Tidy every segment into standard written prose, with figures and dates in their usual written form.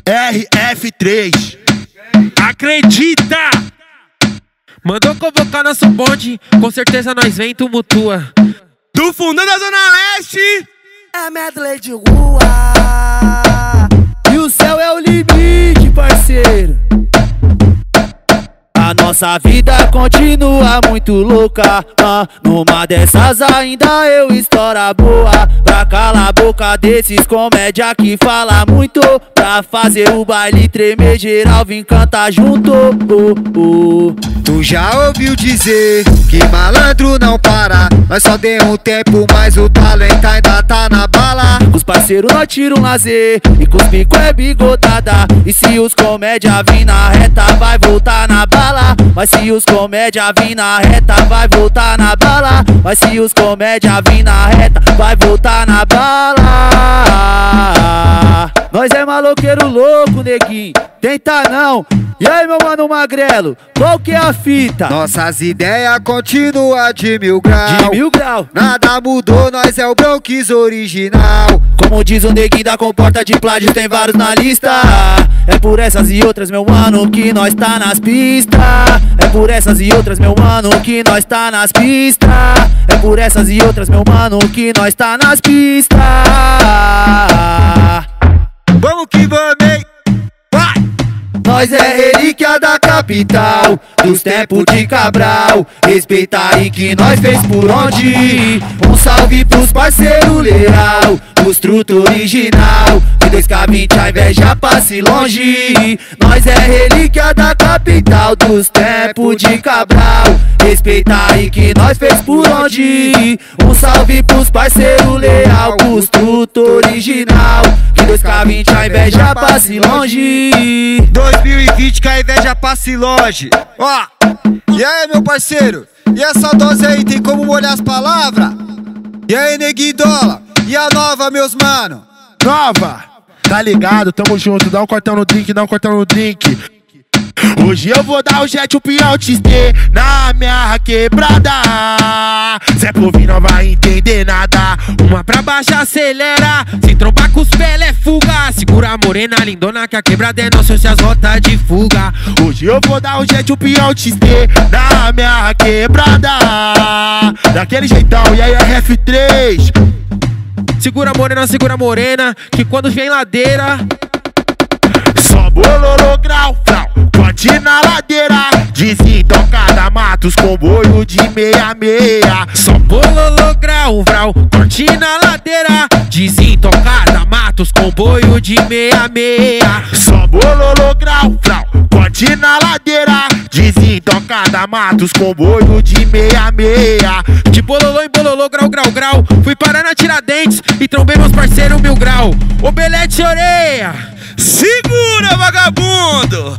RF3. Acredita! Mandou convocar nosso bonde, com certeza nós vem tumultua. Do fundão da Zona Leste é medley de rua. E o céu é o limite, parceiro. A nossa vida continua muito louca, numa dessas ainda eu estoura boa. Pra calar a boca desses comédia que fala muito, pra fazer o baile tremer geral, vim cantar junto. Tu já ouviu dizer que malandro não para? Nós só deu um tempo, mas o talento ainda tá na bala. Os parceiros nós tiram lazer e com os bico é bigodada. E se os comédia vir na reta, vai voltar na bala. Mas se os comédia vir na reta, vai voltar na bala. Mas se os comédia vir na reta, vai voltar na bala. Nós é maloqueiro louco, neguinho, tenta não. E aí, meu mano magrelo, qual que é a fita? Nossas ideias continuam de 1000 graus. De 1000 graus. Nada mudou, nós é o Bronx original. Como diz o neguinho da comporta de plágio, tem vários na lista. É por essas e outras, meu mano, que nós tá nas pistas. É por essas e outras, meu mano, que nós tá nas pistas. É por essas e outras, meu mano, que nós tá nas pistas. Vamos que vamos, hein? Vai! Nós é relíquia da capital, dos tempos de Cabral. Respeita aí que nós fez por onde. Um salve pros parceiros leal, os truto original. Que 2K20 a inveja passe longe. Nós é relíquia da capital, dos tempos de Cabral. Respeita aí que nós fez por onde. Um salve pros parceiros leal, os truto original. Que 2K20 a inveja passe longe. 2020 que a inveja passe longe. Ó, e aí meu parceiro? E essa dose aí, tem como molhar as palavras? E aí neguinho dólar? E a nova, meus mano? Nova, tá ligado? Tamo junto, dá um cortão no drink, dá um cortão no drink. Hoje eu vou dar o jet, o peão XT na minha quebrada. Zé Povinho não vai entender nada. Uma pra baixo acelera, sem trombar com os pés é fuga. Segura a morena lindona que a quebrada é nossa, se as rotas de fuga. Hoje eu vou dar o jet, o peão XT na minha quebrada. Daquele jeitão, e aí RF3. Segura a morena, que quando vem ladeira só bololô grau, frau, corte na ladeira. Desintocada, mata os comboio de 66. Só bololô grau, vrau, corte na ladeira. Desintocada, mata os comboio de 66. Só bololô grau, frau, corte na ladeira. Desintocada, mata os comboio de 66. De bololô em bololô, grau, grau, grau. Fui parar na Tiradentes e trombei meus parceiros 1000 grau. Ô Belete Oreia, segura, vagabundo!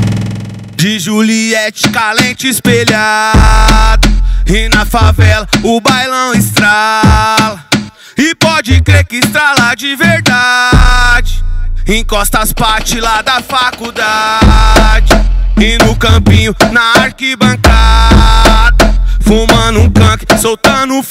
De Juliette, calente espelhado. E na favela o bailão estrala. E pode crer que estrala de verdade. Encosta as partes lá da faculdade. E no campinho, na arquibancada, fumando um canque, soltando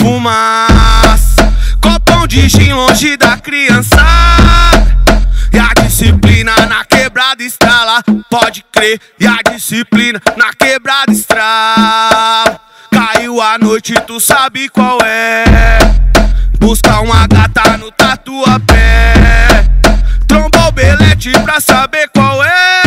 fumaça. Copão de gin longe da criançada. E a disciplina na quebrada estrala, pode crer. E a disciplina na quebrada estrala. Caiu a noite, tu sabe qual é. Busca uma gata no tatuapé. Tromba o Belete pra saber qual é.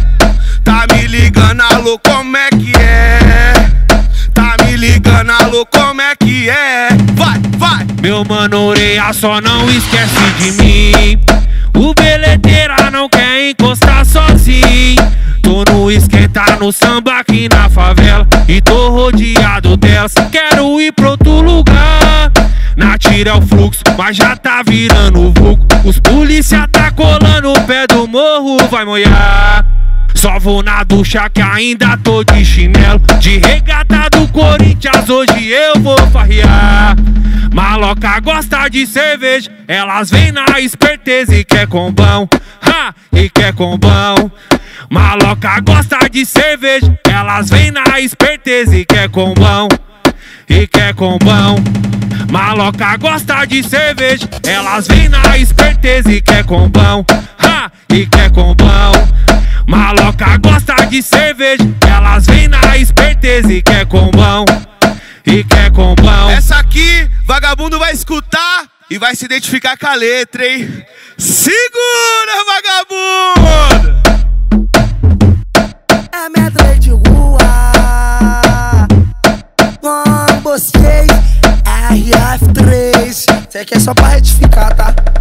Tá me ligando, alô, como é que é? Tá me ligando, alô, como é que é? Vai, vai! Meu mano Oreia, só não esquece de mim. O beleteira não quer encostar sozinho. Tô no esquentar no samba aqui na favela e tô rodeado delas. Quero ir pra outro lugar. Na tira é o fluxo, mas já tá virando vulco. Os polícia tá colando o pé do morro, vai molhar. Só vou na ducha que ainda tô de chinelo. De regata do Corinthians hoje eu vou farrear. Maloca gosta de cerveja, elas vêm na esperteza e quer combão, ha, e quer combão. Maloca gosta de cerveja, elas vêm na esperteza e quer combão, e quer combão. Maloca gosta de cerveja, elas vêm na esperteza e quer combão, ha, e e quer combão. Maloca gosta de cerveja, elas vêm na esperteza e quer combão, e quer combão. Essa aqui, vagabundo vai escutar e vai se identificar com a letra, hein? Segura, vagabundo! É medley de rua, com vocês, RF3. Isso aqui é só pra retificar, tá?